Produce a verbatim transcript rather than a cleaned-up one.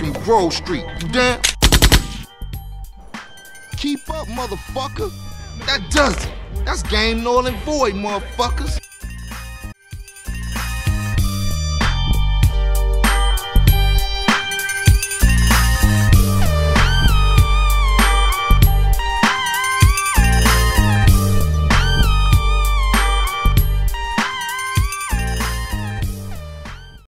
motherfucking Grove Street. You damn? Keep up, motherfucker. That does it. That's game null and void, motherfuckers.